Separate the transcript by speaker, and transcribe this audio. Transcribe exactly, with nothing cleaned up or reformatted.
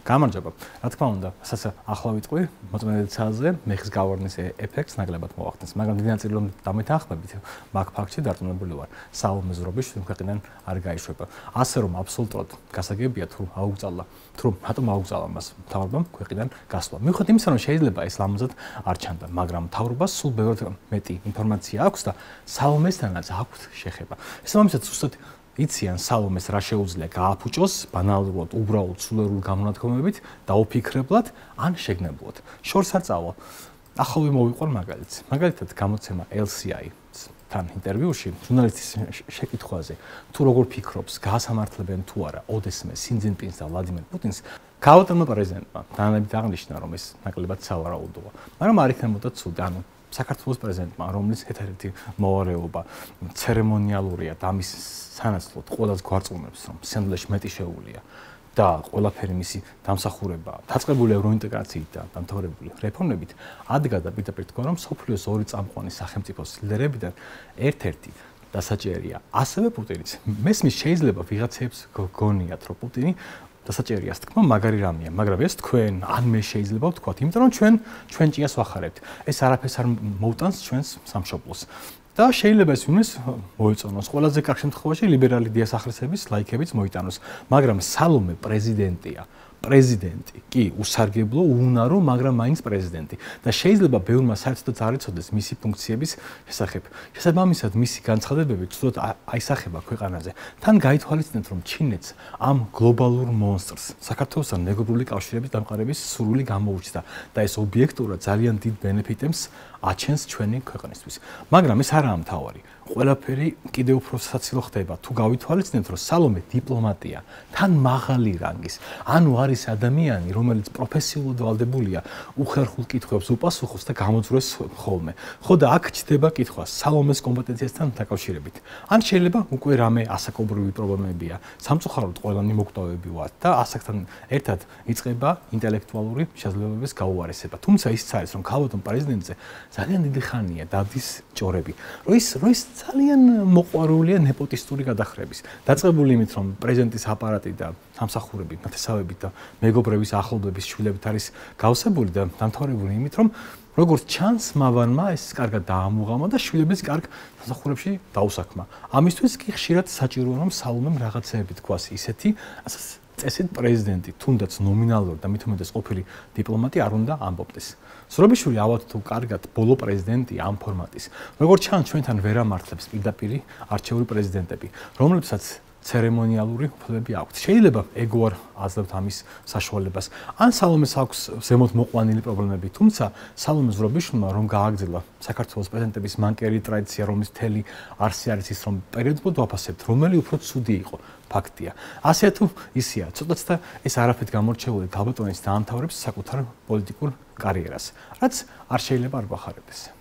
Speaker 1: გამარჯობა. Რა თქმა უნდა, რასაც ახლა ვიტყვი, მოწმენდეცაზე მეხის გავარდნის ეფექტს ნაკლებად მოახდენს, მაგრამ დიდი ნაწილი რომ დამეთანხმებით, მაგ ფაქტში დარწმუნებული ვარ. საალმე ზურაბიშვილი ქვეყნიდან არ გაიშვება. ასე რომ აბსოლუტურად გასაგებია თუ აუგზავნა, თუ რატომ აუგზავნა მას მთავრობამ ქვეყნიდან გასვლა. მიუხედავად იმისა, რომ შეიძლება ეს ლამაზად არ ჩანდა, მაგრამ მთავრობას სულ ბევრად მეტი ინფორმაცია აქვს და საალმესთანაც აქვს შეხება. ეს ამასაც ზუსტად იციან სალომეს რა შეუძლია გააფუჭოს ბანალურად, უბრალოდ სულერული გამონათქვამებით, დაუფიქრებლად ან შეგნებლად. შორს არ წავალ. ახალვე მოვიყვარ მაგალითს. მაგალითად გამოცემა ელ სი აი-თან ინტერვიუში ჟურნალისტის შეკითხვაზე, თუ როგორ ფიქრობს, გაასამართლებენ თუ არა ოდესმე სინ ძინპინს და ვლადიმერ პუტინს, ქაოტონმა პრეზიდენტმა დანაებით აღნიშნა, რომ ეს ნაკლებად სავარაუდოა. მაგრამ არ იქნებოდა ცუდი, ანუ საქართველოს პრეზიდენტმა, რომლის ერთ-ერთი მოვარეობა ცერემონიალურია და მის სანაცვლოდ ყველას გვარწმუნებს, რომ სინამდვილეში მეტი შეუულია და ყველაფერი მისი დამსახურებაა, დაწყებული ევროინტეგრაციით და დამთავრებული რეფორმებით, ადგა და პირდაპირ თქვა, რომ მსოფლიოს ორი წამყვანი სახელმწიფოს ლიდერებიდან ერთ-ერთი დასაჭერია. ასევე პუტინიც. მესმის შეიძლება ვიღაცებს გონიათ, რომ პუტინი დასაჭერია თქმა მაგარი რამეა, მაგრამ ეს თქვენ ან მე შეიძლება ვთქვათ, იმიტომ რომ ჩვენ ჩვენ ჭიას ვახარებთ. ეს არაფერს არ მოუტანს ჩვენს სამშობლოს. და შეიძლება ეს ვინმეს მოეწონოს. ყველაზე კარგ შემთხვევაში ლიბერალი დიასახლისების ლაიქებიც მოიტანოს, მაგრამ სალომე პრეზიდენტია. პრეზიდენტი კი უსარგებლო, უუნარო, მაგრამ მაინც პრეზიდენტი და შეიძლება ბევრმა საერთოდ არ იცოდეს მისი ფუნქციების შესახებ. შესაბამისად, მისი განცხადებები ცუდად აისახება ქვეყანაზე. თან გაითვალისწინეთ, რომ ჩინეთს ამ გლობალურ მონსტრს საქართველოსთან მეგობრული კავშირების დამყარების სურვილი გამოუჩნდა და ეს ობიექტურად ძალიან დიდ ბენეფიტებს აჩენს ჩვენი ქვეყნისთვის. მაგრამ ეს არაა მთავარი. ყველაფერი კიდევ უფრო საცილო ხდება თუ გავითვალისწინებთ, რომ სალომე დიპლომატია, თან მაღალი რანგის, ანუ არის ადამიანი, რომელიც პროფესიულად ვალდებულია, უხერხულ კითხვებს უპასუხოს და გამოძვრეს ხოლმე. ხო და აქ ჩდება კითხვა სალომეს კომპეტენციასთან დაკავშირებით. ან შეიძლება უკვე რამე ასაკობრივი პრობლემებია, სამწუხაროდ ყველანი მოგვტოვები ვართ და ასაკთან ერთად იწყება ინტელექტუალური შესაძლებლობების გაუარესება. თუმცა ისიც არის, რომ ქალბატონ პრეზიდენტზე ძალიან დიდი ხანია დადის ჭორები. რო ის რო ის ძალიან მოყვარულია ნეპოტისტური გადახრების. დაწყებული იმით, რომ პრეზიდენტის აპარატი და სამსახურები, ნათესავები და მეგობრების ახლობლების შვილებით არის გავსებული და დამთავრებული იმით, რომ როგორც ჩანს, მავანმა ეს კარგად დაამუღამა და შვილების კარგ სამსახურებში დაუსაქმა. ამისთვის კი ხშირად საჭიროა, რომ სალომემ რაღაცეები თქვას ისეთი, ասած წესით პრეზიდენტი, თუნდაც ნომინალურად და მით უმეტეს ყოფილი დიპლომატი არ უნდა ამბობდეს. ზურაბიშვილი ავად თუ კარგად ბოლო პრეზიდენტია ამ ფორმატის. როგორც ჩანს, ჩვენთან ვერ ამართლებს პირდაპირ არჩეული პრეზიდენტები, რომლებსაც ცერემონიალური უფლებები აქვთ. შეიძლება ეგო არ აძლევთ ამის საშუალებას. ან სალომეს აქვს ზემოთ მოყვანილი პრობლემები, თუმცა სალომე ზურაბიშვილმა რომ გააგრძელა საქართველოს პრეზიდენტების მანკერი ტრადიცია, რომლის მთელი არსი არის ის, რომ პერიოდულად ვაფასებთ, რომელი უფრო ცუდი იყო. ფაქტია. ასე თუ ისია, ცოტაც და ეს არაფრით გამორჩეული ქალბატონის დაამთავრებს საკუთარ პოლიტიკურ კარიერას, რაც არ შეიძლება არ გვახარებდეს.